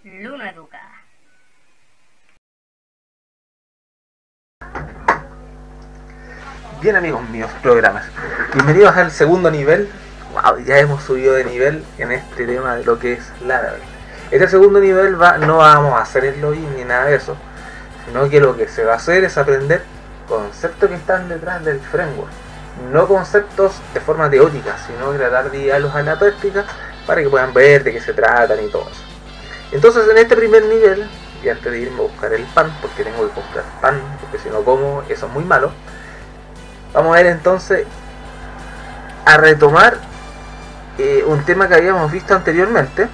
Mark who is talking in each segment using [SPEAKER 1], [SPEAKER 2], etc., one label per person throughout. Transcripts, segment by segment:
[SPEAKER 1] Luno Educa.
[SPEAKER 2] Bien, amigos míos, programas, bienvenidos al segundo nivel. Wow, ya hemos subido de nivel en este tema de lo que es Laravel. Este segundo nivel no vamos a hacer el login ni nada de eso, sino que lo que se va a hacer es aprender conceptos que están detrás del framework, no conceptos de forma teórica, sino que tratar de llevarlos a la práctica para que puedan ver de qué se tratan y todo eso. Entonces, en este primer nivel, y antes de irme a buscar el pan, porque tengo que comprar pan, porque si no como, eso es muy malo. Vamos a ver entonces a retomar un tema que habíamos visto anteriormente,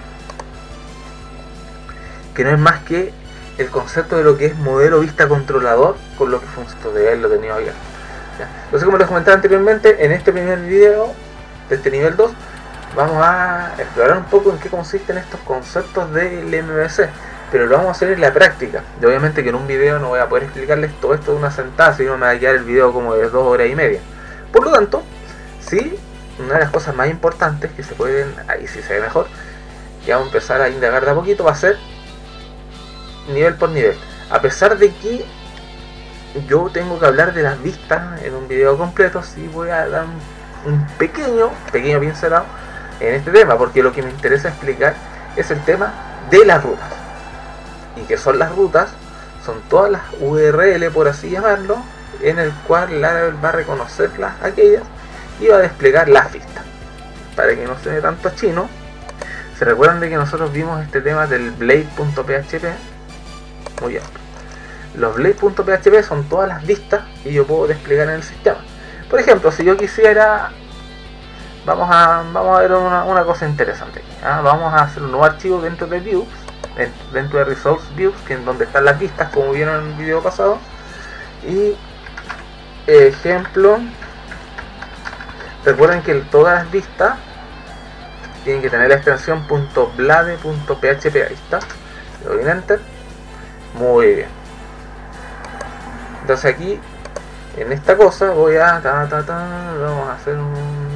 [SPEAKER 2] que no es más que el concepto de lo que es modelo vista controlador con lo que funciona de él, lo tenía abierto. Entonces, como les comentaba anteriormente, en este primer video de este nivel 2 vamos a explorar un poco en qué consisten estos conceptos del MVC, pero lo vamos a hacer en la práctica. Y obviamente que en un video no voy a poder explicarles todo esto de una sentada, si no me va a quedar el video como de 2 horas y media. Por lo tanto, sí, una de las cosas más importantes que se pueden, ahí sí se ve mejor, que vamos a empezar a indagar de a poquito, va a ser nivel por nivel. A pesar de que yo tengo que hablar de las vistas en un video completo, sí voy a dar un pequeño pincelado en este tema, porque lo que me interesa explicar es el tema de las rutas. ¿Y qué son las rutas? Son todas las URL, por así llamarlo, en el cual Laravel va a reconocerlas aquellas y va a desplegar las vistas. Para que no se dé tanto chino, ¿se recuerdan de que nosotros vimos este tema del blade.php? Muy bien. Los blade.php son todas las vistas que yo puedo desplegar en el sistema. Por ejemplo, si yo quisiera, vamos a ver una cosa interesante aquí, ¿ah? Vamos a hacer un nuevo archivo dentro de Views, dentro de Resource Views, que es donde están las vistas, como vieron en el video pasado. Y ejemplo, recuerden que todas las vistas tienen que tener la extensión .blade.php. Ahí está, le doy en Enter. Muy bien. Entonces aquí, en esta cosa, voy a vamos a hacer un...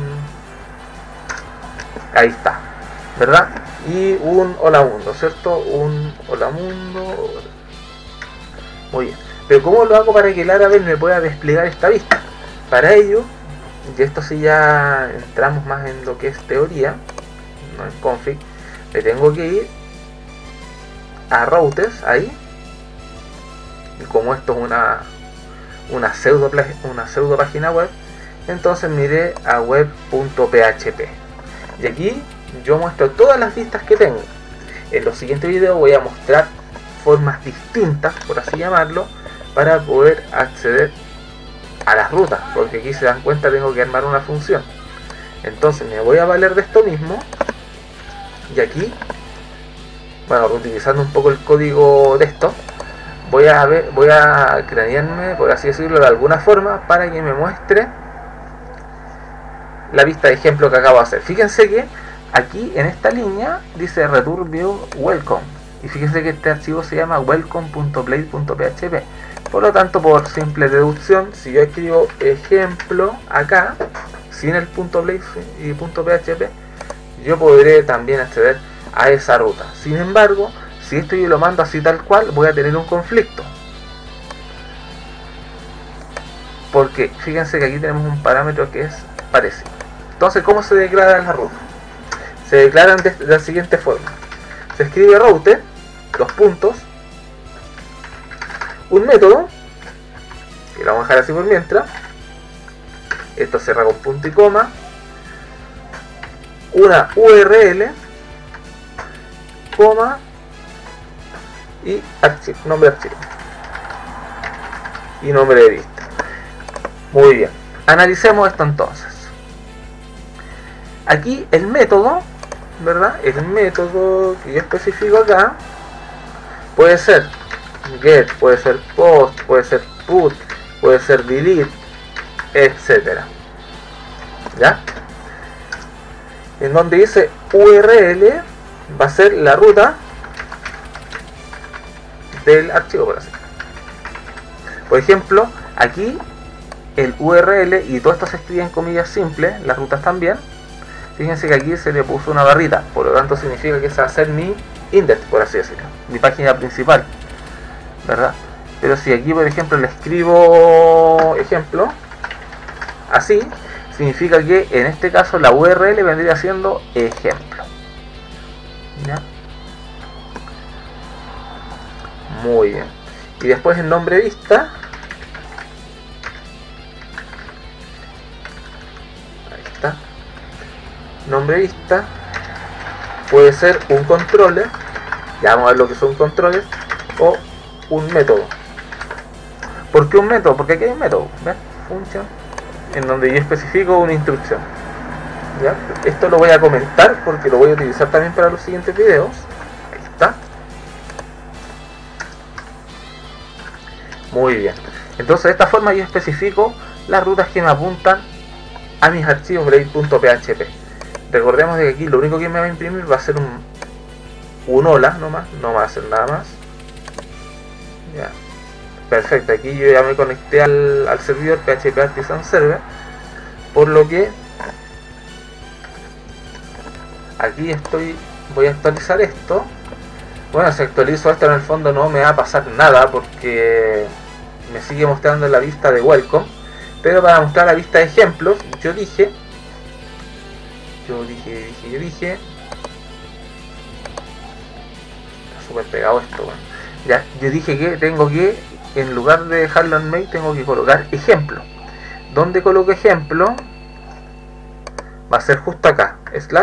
[SPEAKER 2] Ahí está, ¿verdad? Y un hola mundo, ¿cierto? Un hola mundo. Muy bien. Pero ¿cómo lo hago para que Laravel me pueda desplegar esta vista? Para ello, y esto sí ya entramos más en lo que es teoría, no en config, le tengo que ir a routes, ahí. Y como esto es una pseudo página web, entonces miré a web.php. Y aquí yo muestro todas las vistas que tengo. En los siguientes videos voy a mostrar formas distintas, por así llamarlo, para poder acceder a las rutas, porque aquí se dan cuenta tengo que armar una función. Entonces me voy a valer de esto mismo, y aquí, bueno, utilizando un poco el código de esto, voy a cranearme, por así decirlo, de alguna forma, para que me muestre la vista de ejemplo que acabo de hacer. Fíjense que aquí en esta línea dice return view welcome, y fíjense que este archivo se llama welcome.blade.php. Por lo tanto, por simple deducción, si yo escribo ejemplo acá sin el .blade y .php, yo podré también acceder a esa ruta. Sin embargo, si esto yo lo mando así tal cual, voy a tener un conflicto, porque fíjense que aquí tenemos un parámetro que es parecido. Entonces, ¿cómo se declaran las rutas? Se declaran de la siguiente forma: se escribe route, dos puntos, un método, que lo vamos a dejar así por mientras, esto cierra con punto y coma, una URL, coma, y archivo, nombre de archivo y nombre de vista. Muy bien, analicemos esto entonces. Aquí el método, ¿verdad? El método que yo especifico acá puede ser get, puede ser post, puede ser put, puede ser delete, etcétera. ¿Ya? En donde dice URL va a ser la ruta del archivo, por así. Por ejemplo, aquí el URL, y todo esto se escribe en comillas simples, las rutas también. Fíjense que aquí se le puso una barrita, por lo tanto significa que esa va a ser mi index, por así decirlo, mi página principal, ¿verdad? Pero si aquí, por ejemplo, le escribo ejemplo, así, significa que en este caso la URL vendría siendo ejemplo. ¿Ya? Muy bien. Y después el nombre vista. Ahí está. Nombre vista. Puede ser un controller. Ya vamos a ver lo que son controles. O un método. ¿Por qué un método? Porque aquí hay un método. ¿Ves? Function. En donde yo especifico una instrucción. ¿Ya? Esto lo voy a comentar porque lo voy a utilizar también para los siguientes videos. Ahí está. Muy bien. Entonces de esta forma yo especifico las rutas que me apuntan a mis archivos blade.php. Recordemos de que aquí lo único que me va a imprimir va a ser un hola nomás, no va a hacer nada más. Ya. Perfecto, aquí yo ya me conecté al servidor PHP Artisan Server, por lo que aquí voy a actualizar esto. Bueno, si actualizo esto en el fondo no me va a pasar nada porque me sigue mostrando la vista de welcome, pero para mostrar la vista de ejemplos yo dije está súper pegado esto, bueno. Ya, yo dije que tengo que, en lugar de dejarlo en main, tengo que colocar ejemplo. ¿Dónde coloco ejemplo? Va a ser justo acá,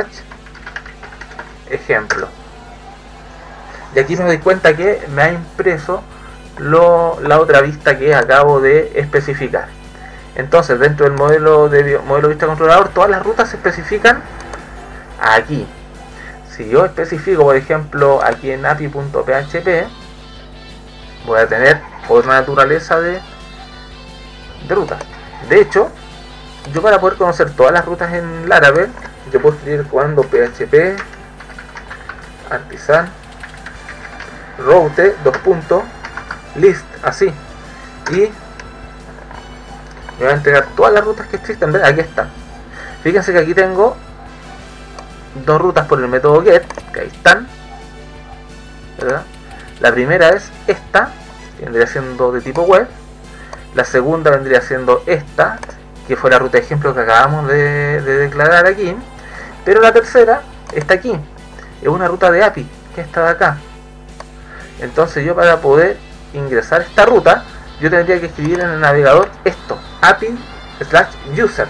[SPEAKER 2] / ejemplo. Y aquí me doy cuenta que me ha impreso la otra vista que acabo de especificar. Entonces dentro del modelo vista controlador todas las rutas se especifican aquí. Si yo especifico, por ejemplo, aquí en api.php, voy a tener otra naturaleza de rutas. De hecho, yo para poder conocer todas las rutas en Laravel, yo puedo escribir comando php artisan route list, así, y me va a entregar todas las rutas que existen. ¿Ven? Aquí están. Fíjense que aquí tengo dos rutas por el método get, que ahí están, ¿verdad? La primera es esta, que vendría siendo de tipo web. La segunda vendría siendo esta, que fue la ruta de ejemplo que acabamos de declarar aquí. Pero la tercera está aquí, es una ruta de API, que está de acá. Entonces yo, para poder ingresar esta ruta, yo tendría que escribir en el navegador esto, api/user.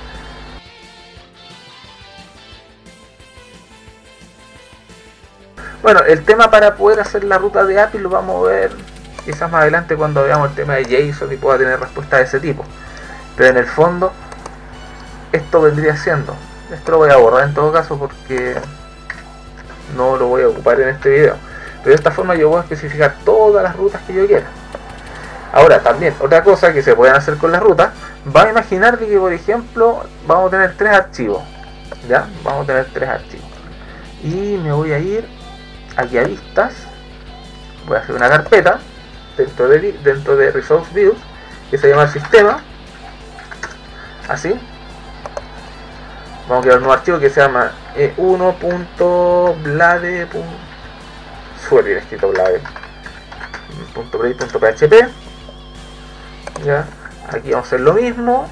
[SPEAKER 2] Bueno, el tema para poder hacer la ruta de API lo vamos a ver quizás más adelante cuando veamos el tema de JSON y pueda tener respuesta de ese tipo. Pero en el fondo, esto vendría siendo, esto lo voy a borrar en todo caso porque no lo voy a ocupar en este video. Pero de esta forma yo voy a especificar todas las rutas que yo quiera. Ahora también, otra cosa que se pueden hacer con las rutas, va a imaginar que por ejemplo vamos a tener 3 archivos. ¿Ya? Vamos a tener 3 archivos. Y me voy a ir aquí a vistas. Voy a hacer una carpeta dentro de Resource Views que se llama sistema. Así. Vamos a crear un nuevo archivo que se llama 1.blade. Suele ir escrito blade.blade.php. Ya, aquí vamos a hacer lo mismo.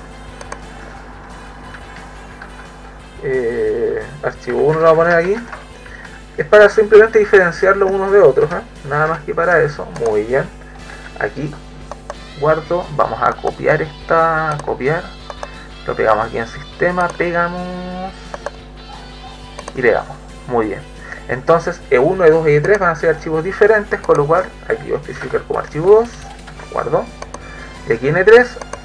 [SPEAKER 2] Archivo 1 lo voy a poner aquí. Es para simplemente diferenciarlos unos de otros, ¿eh? Nada más que para eso. Muy bien. Aquí guardo. Vamos a copiar lo pegamos aquí en sistema, pegamos y pegamos. Muy bien. Entonces E1, E2 y E3 van a ser archivos diferentes, con lo cual aquí voy a especificar como archivo 2, guardo. Y aquí en E3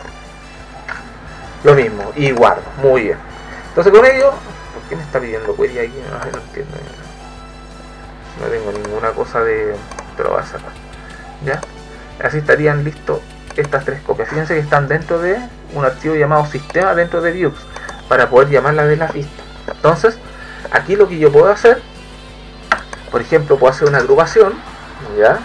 [SPEAKER 2] lo mismo, y guardo. Muy bien. Entonces con ello, ¿por qué me está pidiendo query aquí? No entiendo. No tengo ninguna cosa de... pero va a cerrar. ¿Ya? Así estarían listos estas 3 copias. Fíjense que están dentro de un archivo llamado sistema dentro de Views, para poder llamarla de las vistas. Entonces, aquí lo que yo puedo hacer, por ejemplo, puedo hacer una agrupación, ¿ya?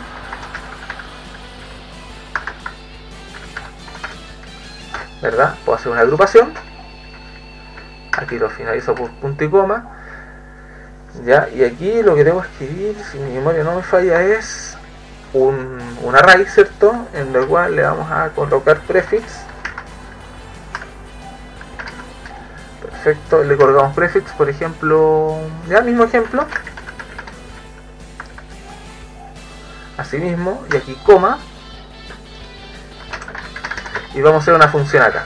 [SPEAKER 2] ¿Verdad? Puedo hacer una agrupación. Aquí lo finalizo por punto y coma. Ya, y aquí lo que debo escribir, si mi memoria no me falla, es un array, ¿cierto? En el cual le vamos a colocar prefix. Perfecto, le colocamos prefix, por ejemplo, ya mismo ejemplo. Así mismo, y aquí coma. Y vamos a hacer una función acá.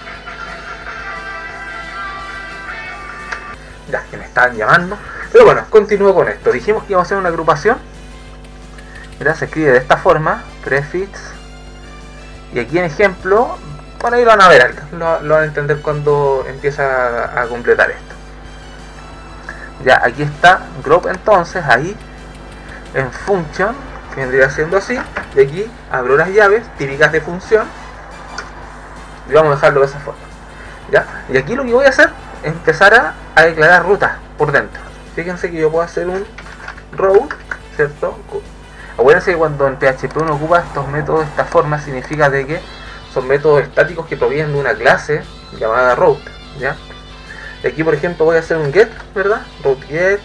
[SPEAKER 2] Ya, que me estaban llamando. Pero bueno, continúo con esto. Dijimos que íbamos a hacer una agrupación. Mira, se escribe de esta forma, prefix. Y aquí en ejemplo, bueno, ahí lo van a ver, lo van a entender cuando empieza a completar esto. Ya, aquí está group, entonces, ahí en function, que vendría siendo así. Y aquí abro las llaves típicas de función. Y vamos a dejarlo de esa forma. ¿Ya? Y aquí lo que voy a hacer es empezar a declarar rutas por dentro. Fíjense que yo puedo hacer un route, ¿cierto? Acuérdense que cuando en PHP uno ocupa estos métodos de esta forma, significa de que son métodos estáticos que provienen de una clase llamada route, ¿ya? Y aquí, por ejemplo, voy a hacer un get, ¿verdad? Route get.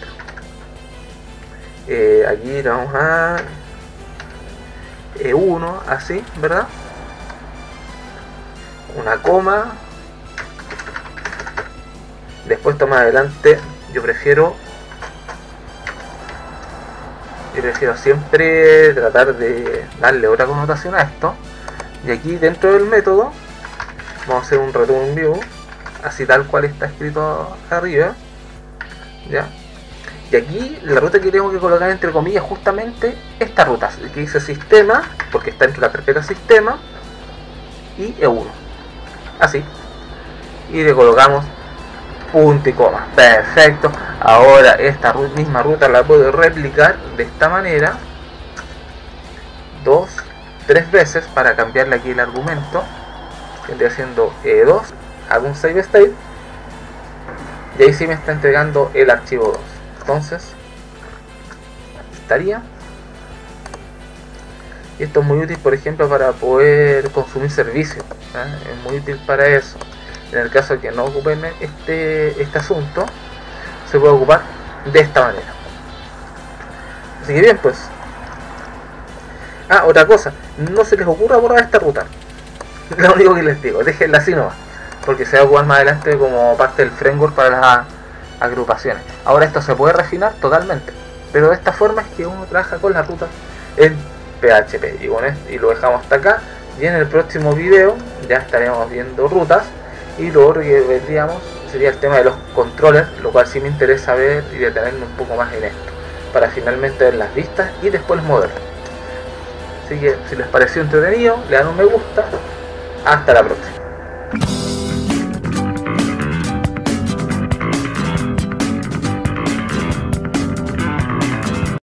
[SPEAKER 2] Aquí le vamos a E1, así, ¿verdad? Una coma. Después, más adelante, yo prefiero siempre tratar de darle otra connotación a esto. Y aquí dentro del método vamos a hacer un return view, así tal cual está escrito arriba, ¿ya? Y aquí la ruta que tengo que colocar entre comillas justamente esta ruta, que dice sistema, porque está entre la carpeta sistema y E1, así, y le colocamos punto y coma. Perfecto. Ahora esta misma ruta la puedo replicar de esta manera 2, 3 veces para cambiarle aquí el argumento. Vendría haciendo E2, hago un save state y ahí sí me está entregando el archivo 2. Entonces estaría, y esto es muy útil, por ejemplo, para poder consumir servicios, ¿eh? Es muy útil para eso. En el caso de que no ocupen este asunto, se puede ocupar de esta manera. Así que bien, pues. Otra cosa, no se les ocurra borrar esta ruta. Lo único que les digo, déjenla así nomás, porque se va a ocupar más adelante como parte del framework para las agrupaciones. Ahora esto se puede refinar totalmente, pero de esta forma es que uno trabaja con la ruta en PHP. Y lo dejamos hasta acá, y en el próximo video ya estaremos viendo rutas. Y lo otro que vendríamos sería el tema de los controllers, lo cual sí me interesa ver y detenerme un poco más en esto, para finalmente ver las vistas y después los modelos. Así que si les pareció entretenido, le dan un me gusta. Hasta la próxima.